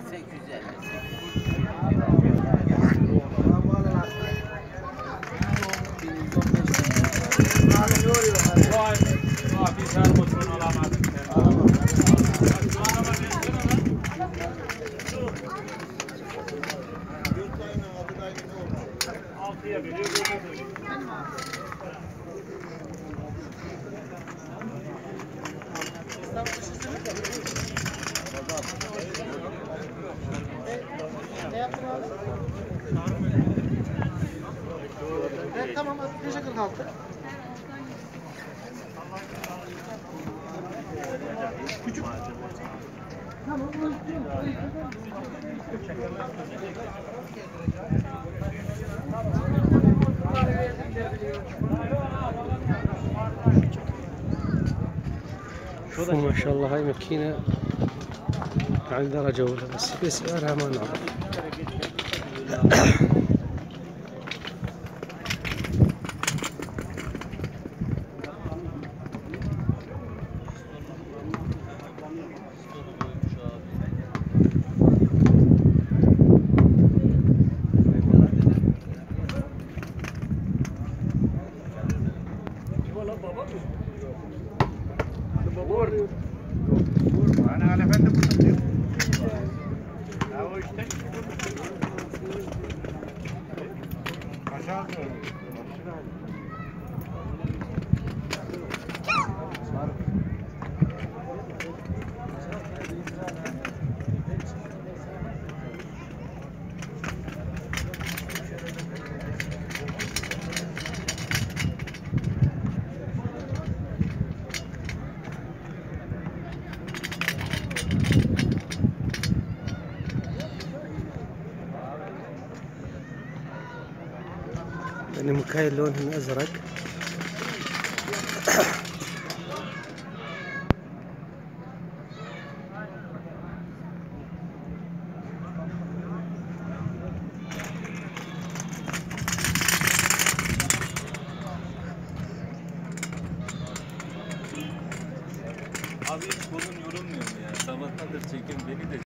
Tamam, teşekkür ederim. Küçük. Tamam. شو ما شاء الله هاي ماكينة عن درجة أولى بس بسعرها ما نعرف. يعني مكاين لونهن أزرق. Abi hiç kolun yorulmuyor mu ya? Sabahtadır çekim beni de